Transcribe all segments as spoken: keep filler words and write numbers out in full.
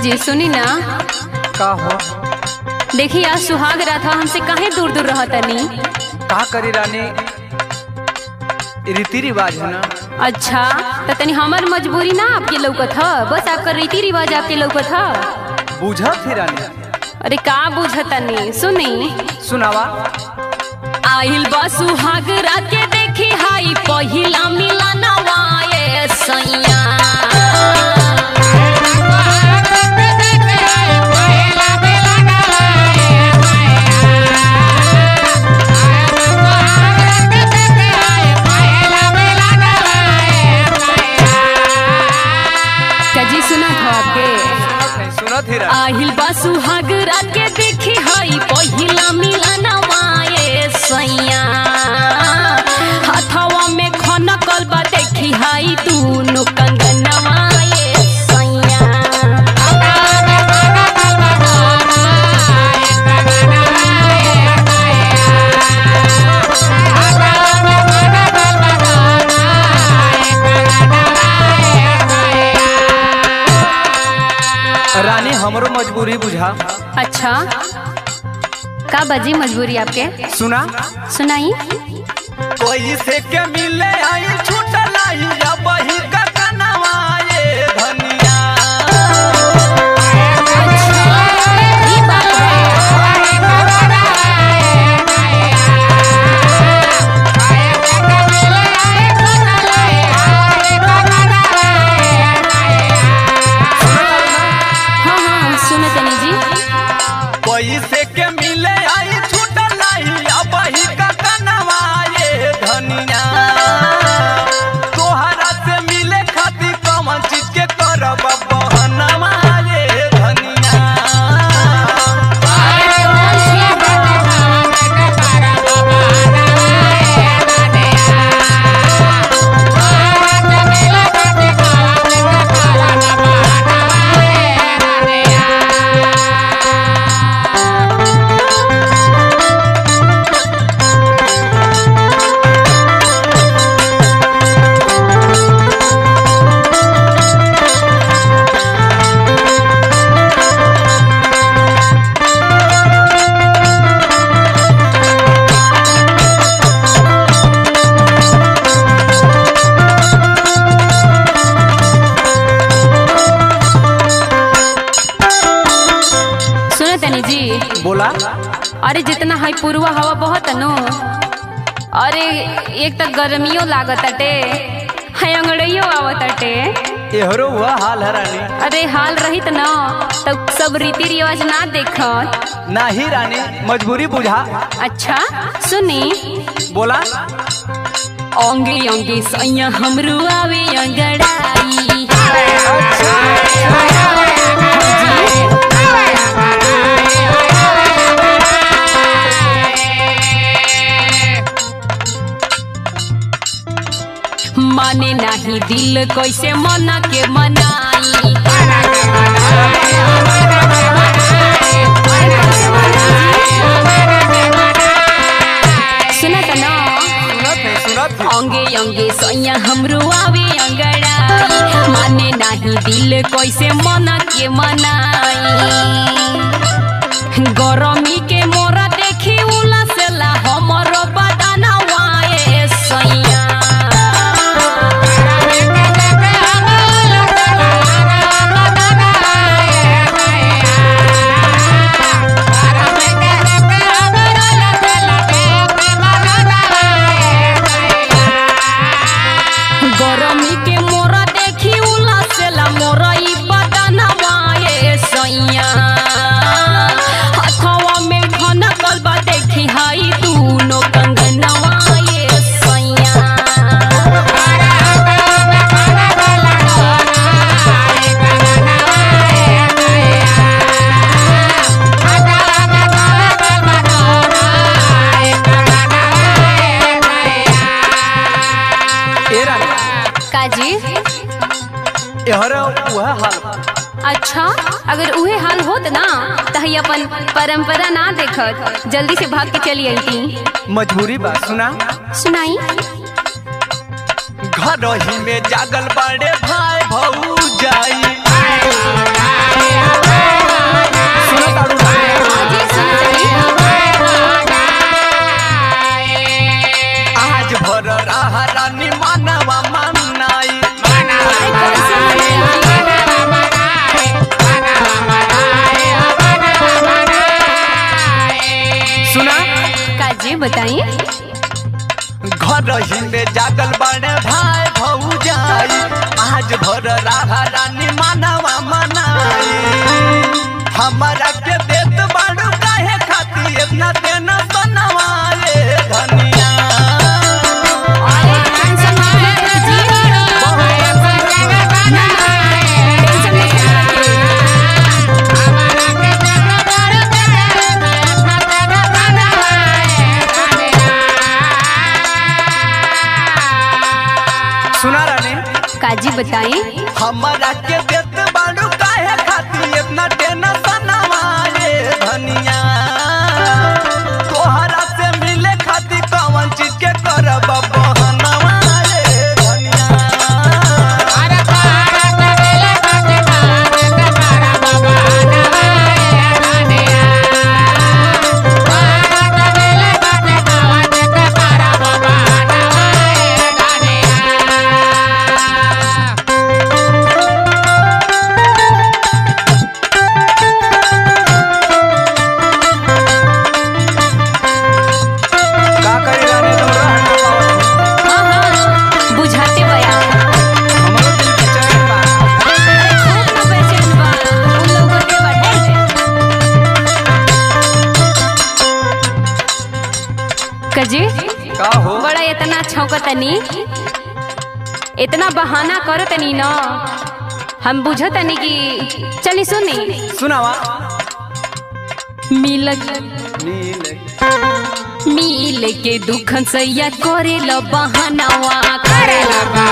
जी सुनी ना। का हो? देखिए आज सुहाग रात था, हमसे काहे दूर दूर रहा तनी। का करी रानी, रीति रिवाज है ना। अच्छा तो तनी हमार मजबूरी ना आपके लौकत है, बस आपका रीति रिवाज आपके लौकत है। बुझा थी रानी। अरे का बुझतनी, सुनी सुनावा। आइल बा सुहाग रात के देखी हाई पहिला मिलनवा ये सैया। कजी सुना था आपके? सुना थी रानी। आहिल बा सुहाग रात के देखी हाई पहिला मिलनवा ये सैया। हाथवा में खनकल बा देखी हाई दूनो कंगनवा ये सैया। रानी हमरो मजबूरी बुझा। अच्छा का बजी मजबूरी आपके? सुना। सुनाई। कोई से के मिले आई छूटल आई या बही का कनवा ये धनिया। ई बात हाँ हाँ सुनो तनी जी। कोई से के मिले आई छूटल आई या बही का कनवा ये धनिया। तोहरा से मिले खातिर कौन चीज के करब बहनवा ये धनिया। सुनो तनी जी। बोला। अरे जितना है पूर्वा हवा बहुत नो, अरे एक तो गर्मियों लागत अटे, है अंगड़ियों आवत अटे। एहरो हुआ हाल है रानी। अरे हाल रहित न तब सब रीति रिवाज ना देखत। नहीं रानी मजबूरी बुझा। अच्छा सुनी। बोला। ओंगे ओंगे सैया हमरू आवे अंगड़ाई। माने नहीं दिल कैसे मना के मनाई। सुना था ना। अंगे अंगे सैया हमरू आवे अंगड़ाई। माने नहीं दिल कैसे मना के मनाई। गरमी के मोरा देखी उलसला हमरो बदनवा ये सैया। गरमी के मोरा देखी उलसला मोरा ई बदनवा ये सैया। हाथवा में खनकल बा देखी हाई दूनो कंगनवा ये सैया। ए रानी। काजी। एहरो वह हाल। अच्छा अगर उहे हाल होत ना तो ही अपन परंपरा ना देखत, जल्दी से भाग के चली आई। मजबूरी बा। सुना। सुनाई। घर ही में जागल बड़े भाई भौजाई। काजी बताई घर ही में जागल बड़े भाई भौजाई आज भर राहा रानी मानवा मनाई हमारा के देत बाड़ू काहे खाती इतना देना बनवाए धनिया सुना रानी काजी बताई हमारा के देत बाड़ू काहे खाती इतना देना बनवाए धनिया तोहरा से मिले खाती कौन चीज के करब बहनवाए धनिया कजी का हो बड़ा इतना छौकतनी इतना बहाना करतनी न हम बुझतनी कि चली सुनी सुनावा मिल नील मिल के दुखन सैया करे ल बहानावा करे ल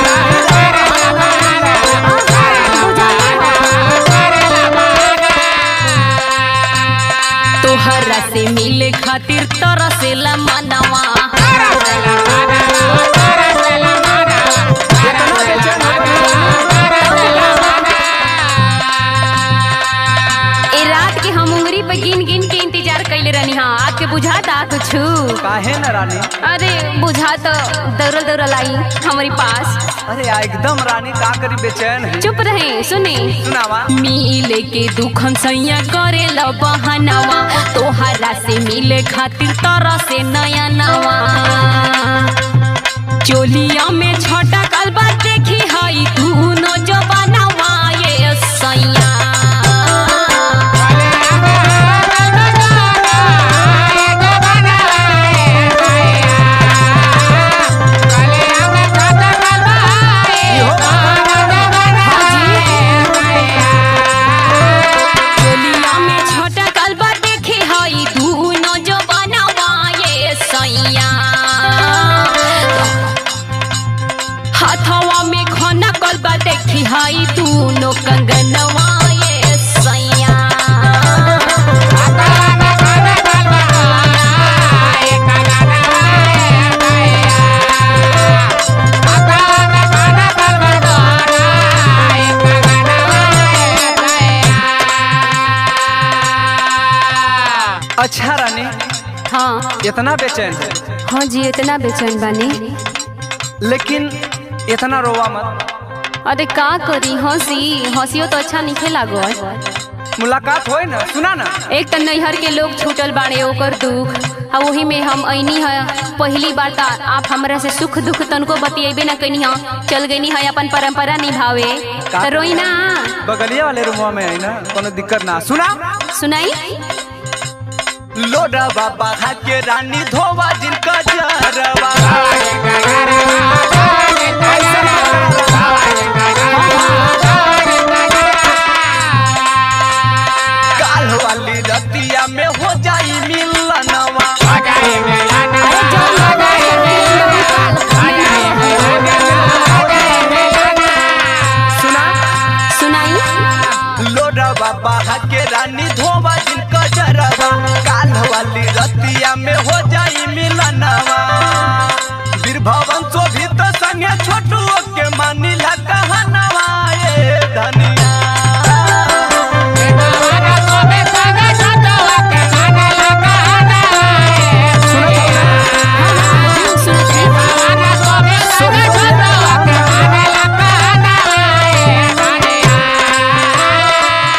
तोहरा से मिले खातिर तरसेला मनवा ए रात के हम उंगली पे गिन गिन के इंतजार कैले रहनी हाँ आपके बुझाता कुछ काहे न रानी अरे बुझा तो दौड़ल दौड़ल आई हमारी पास अरे आ एकदम रानी का करी बेचैन है चुप रहे सुने सुनावा मिले के दुखन सैया करे ल बहनावा तोहरा से मिले खातिर तरह से नया नवा चोलिया में छोटा कलबा देखी हई दूनो जवानवा ये सैया हाथवा में खाना कलबा देखी हई दूनो कंगनवा ये सैया अच्छा रानी हाँ इतना बेचैन है हाँ जी इतना बेचैन बानी लेकिन इतना रोवा मत अरे का करी हंसी हंसियो तो अच्छा नहीं लागल मुलाकात होए ना सुना ना एक तो नैहर के लोग छूटल बाड़े ओकर दुख आ वही में हम ऐनी है पहली बार ता आप हमरा से सुख दुख तनको बतियेबे ना कनी हा चल गईनी है अपन परंपरा निभावे तो रोई ना बगलिया वाले रूमवा में है ना कोनो दिक्कत ना सुना सुनाई लोडा बाबा के रानी धोवा जिनका जरवा काल वाली रतिया में हो जाई मिलनवा सुना सुनाई लोडा बाबा के रानी धोवा जिनका जरवा काल वाली रतिया में हो जाई मिलनवा वीर भवन शोभित संगे छोटू के मानिला कहनवा ये धनिया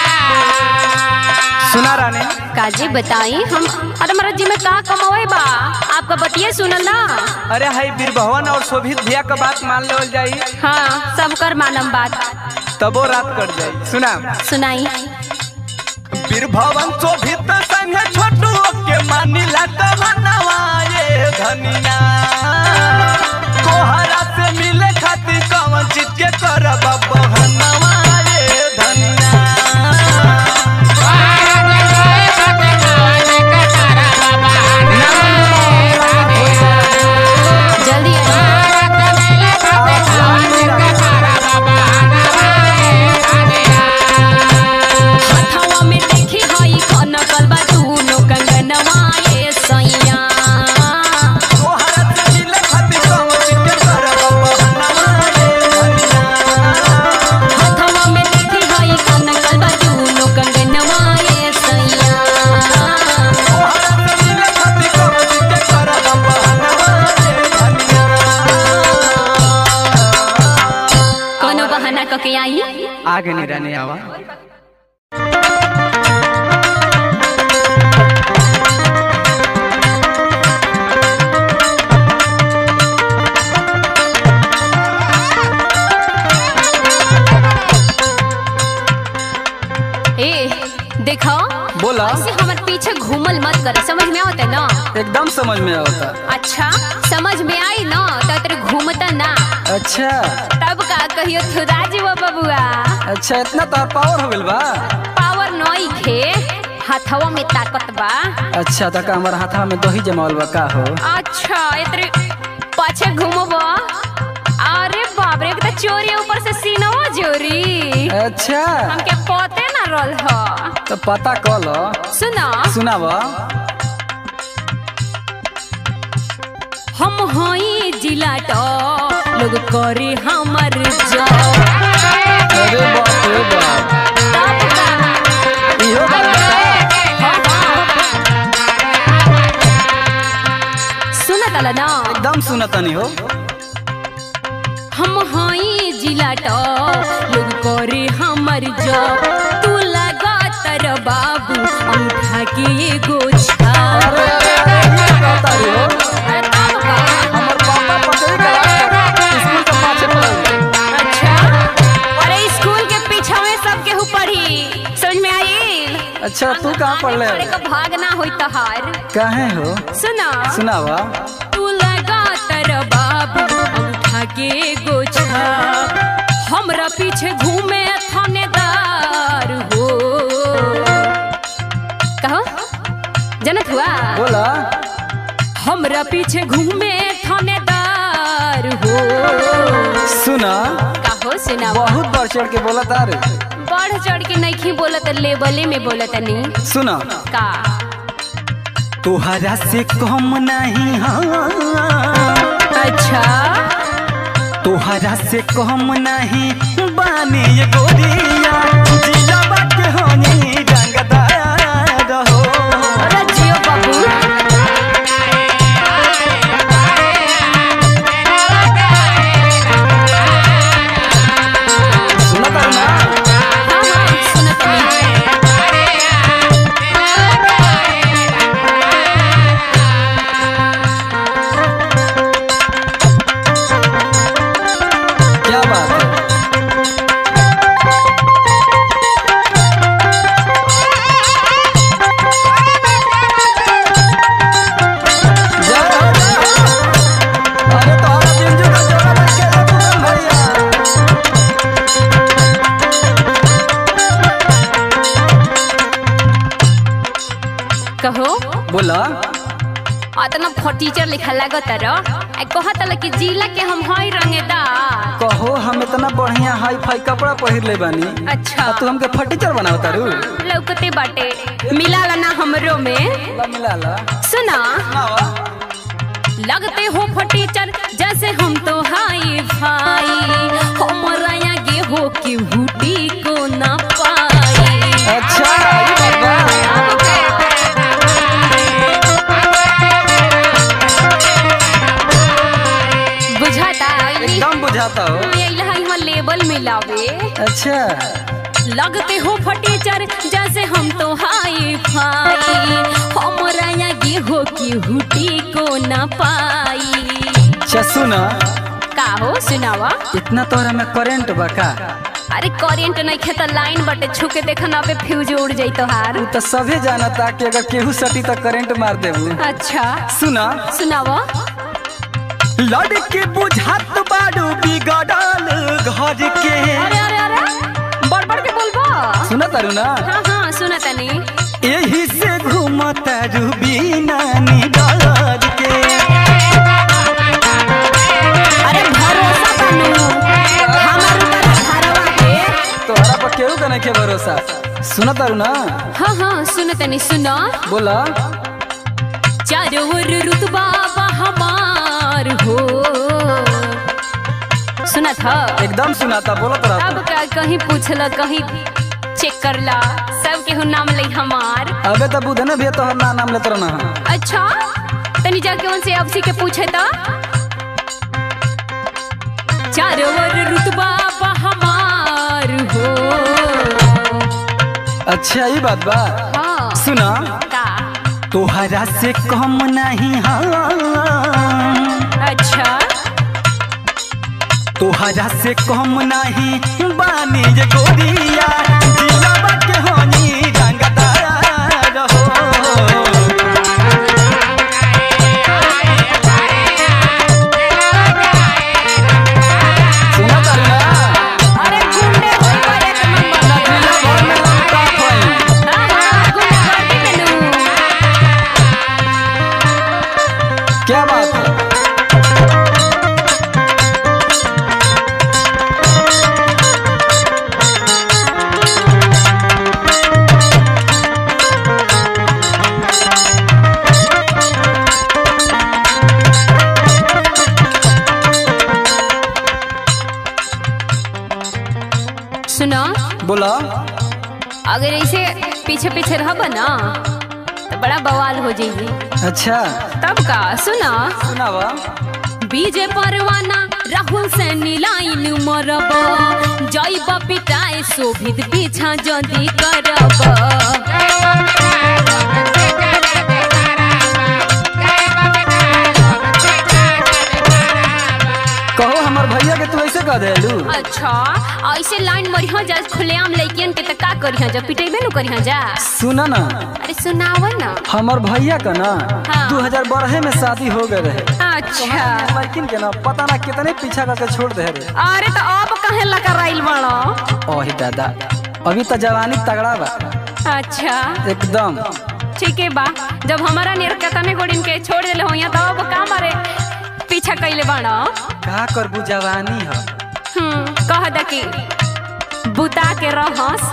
काजी बताई हम अरे हमारा जी में का कमावे बा के सुनल ना। अरे हाई बीरभवन और शोभित भैया का बात मान लो जाई। हाँ सब कर मानम बात तबो रात कट जाई। सुना सुनाई। बीरभवन शोभित संगे छोटू के मानिला तमन्नावा ये धनिया कोहरा से मिले खातिर कौन चीज के करब बहनवा ये धनिया। जल्दी हथवा में देखी हई कन कलबा दूनो कंगनवा ये सैया कोहरा से मिले खातिर कौन चीज के करब बहनवा ये धनिया। हथवा में देखी हई कन कलबा दूनो कंगनवा ये सैया कोहरा से मिले खातिर कौन चीज के करब बहनवा ये धनिया। कोनो बहाना कके आई। आगे नहीं रहने आवा। ए देखो बोला ऐसे हमारे पीछे घूमल मत कर, समझ में आवता है ना। एकदम समझ में आता। अच्छा समझ में आई ना तो तेरे घूमता ना अच्छा तब का कहियो थुरा जीवा बबुआ। अच्छा इतना तार पावर हो गइल बा। पावर नई खे हाथवा में ताकत बा। अच्छा तक हमारा हाथा में दही जमावल बा का हो। अच्छा इतरे पाछे घूमबो। अरे बाप रे एक तो चोरी ऊपर से सीनवा जोरी। अच्छा हमके पते ना रोल हो। तो पता कल सुना सुनाब। हम हई जिला टॉप लोग करे हमर जॉब। अरे बाप रे बाप तब का इहो बात बा। सुनत आला ना। एकदम सुनतनी हो। हम हई जिला टॉप लोग करे हमर जॉब। तू लगा तर बाबू अंगूठा के एगो छाप। अरे अरे ये कहता रे हो। अरे तब का हमर पापा पकड़ी के स्कूल के पाछे पड़ल। अच्छा अरे स्कूल के पीछे में सब केहू पढ़ी, समझ में आई। अच्छा तू कहाँ पढ़ले पढ़े का भागना होई तहार। काहे हो सुना सुनावा। तू लगा तर बाबू अंगूठा के एगो छाप। हमरा पीछे घूमे थानेदार हो। कहो जनत हुआ। बोला हमरा पीछे घूमे थानेदार हो। सुना कहो सुना। बहुत बढ़ चढ़ के बोला तारे। बढ़ चढ़ के नहीं बोलत लेवले में बोलत नहीं। सुना का तोहरा से कम नहीं हाँ। अच्छा तोहरा से कम नहीं बानी ये गोरिया जिलाबा के होनी रंगदार हो। अरे जियो बाबू सुनता ना। हाँ हाँ सुनत नहीं। क्या बात है। जा रहा, जा रहा। अरे तोहरा बिंजू का जोड़ा बन के ले पूरन भैया। कहो बोला अतना फटीचर लिखा लागत रो। आ कहत ल कि जिला के हम हई रंगेदार। कहो हम इतना बढ़िया हाई फाई कपड़ा पहिर ले बानी। अच्छा तू हमके फटीचर बनाव तारू। लौकते बाटे मिला ला ना हमरो में। ला मिला ला। सुना सुनावा। लगते हो फटीचर जैसे हम तो हाई भाई। हमारा आगे हो कि हुटी को ना पाई। अच्छा ये बात बा। बुझाता एकदम बुझाता हो। यहाँ लेबल मिलावे। अच्छा लगते हो फटीचर जैसे हम तो हाई फाई, हमरा आगे हो की हुटी को ना पाई। अच्छा सुना का हो सुनावा। इतना तोहरा में करंट बा का? अरे करेंट नहीं खेता लाइन बटे छुके देखा ना पे फ्यूज उड़ जाई तोहार। तू तो सभी जानता कि अगर केहू सटी तो करंट मार देबू। अच्छा सुना सुनावा। लड़के बुझात बाड़ू बिगड़ल घर के। अरे अरे अरे बड़ बड़ के बोलबा। सुना तारू ना? हाँ हाँ सुना तनी। यही से घूमता रूबी नानी डर के। अरे भरोसा बनू हमार ऊपर घरवा के। तोहरा पर केहू का नहीं के भरोसा। सुना तारू ना? हाँ हाँ सुना तनी सुना। बोला। चारों ओर रुतबा हमार हो। सुना था? एकदम सुना था। बोला तो अब का कहीं पूछला कहीं चेक करला सब के हो नाम ले हमार। अबे तब बुधने भी तो ना नाम लेते रहना। अच्छा तनी जाके उनसे अब सी के पूछे था। चारों ओर रुतबा हमार हो। अच्छा ये बात बा। हाँ सुना का तोहरा से कम नहीं। हाँ अच्छा तोहरा से कम नहीं बानी जे गोरिया दिलवा के होनी रंगदार हो। सुना तारू ना? अरे गुंडे होई बा एक नंबर। जिला भर में लंका खोई। हाँ हाँ गुंडे गर्दी में नू। क्या बात है? सुना बोला। अगर ऐसे पीछे पीछे रहबा ना तो बड़ा बवाल हो जाएगी। अच्छा तब का सुना। सुनावा। बीजे परवाना राहुल से नीलाइन मरब जैब पिटाए शोभित पीछा जदी करब। कहो हमार भैया के तू ऐसे कह देलू। अच्छा ऐसे लाइन मरिया जा खुलेआम लइकियन के त का करिया जा पिटेबे नु करिया जा। सुना ना अरे सुनावा ना। हमार भैया का ना हाँ। दो हजार बारह में शादी हो गए रहे। अच्छा लेकिन के ना पता ना कितने पीछा करके छोड़ दे रहे। अरे तो अब कहे लगा राइल बड़ा। ओही दादा अभी तो जवानी तगड़ा बा। अच्छा एकदम ठीक है बा। जब हमारा निरकतने गोड़िन के छोड़ देले होया तो अब का मारे पीछा कइले बाड़ा। का करबू जवानी है। हम्म कह द कि बुता के रहस।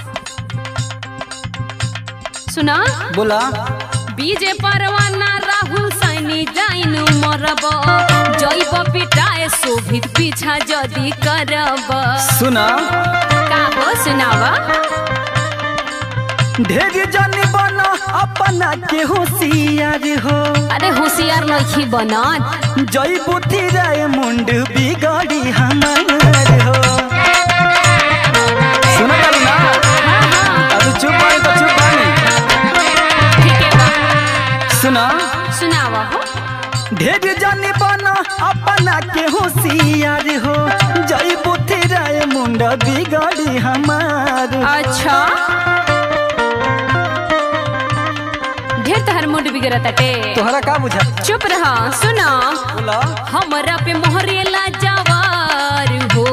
सुना बोला। बीजे परवाना राहुल सैनी जाइन मरब जैब पिटाए शोभित पीछा जदी करब। सुना का हो सुनावा। ढेर जन बना अपना के होशियार हो। अरे होशियार नहीं बनत। जई बुद्धि राय मुंड बिगड़ी हमार हो। सुना तारू ना? हाँ हाँ अभी चुप बानी तो चुप बानी। ठीक है बा। सुना सुनावा हो। ढेर जन बना अपना के होशियार हो। जई बुद्धि राय मुंड बिगड़ी हमार। अच्छा ढेर तहर मूड बिगड़त टे। तोहरा का बुझा? चुप रहा। सुना बोला। हमरा पे मोहरेला जवार हो।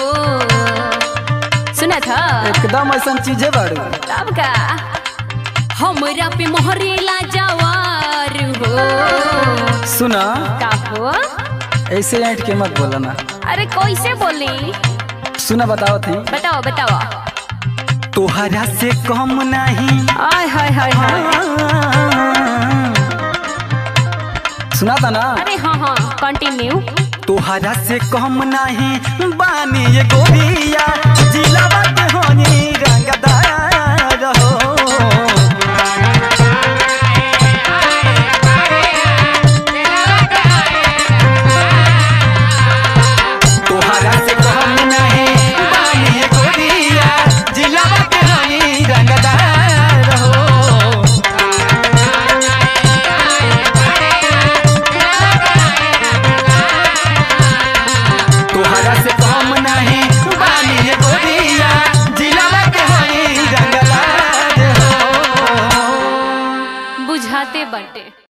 सुना था? एकदम ऐसा चीजें बाड़ू। तब का हमरा पे मोहरेला जवार हो। सुना का हो? ऐसे ऐंठ के मत बोला ना। अरे कैसे बोली? सुना बताओ थी। बताओ बताओ। तोहरा से कम नहीं। आय हाय हाय हाय। सुना था ना? अरे हाँ हाँ कंटिन्यू। तोहरा से कम नहीं बानी ये गोरिया जिलावा के होनी रंगदार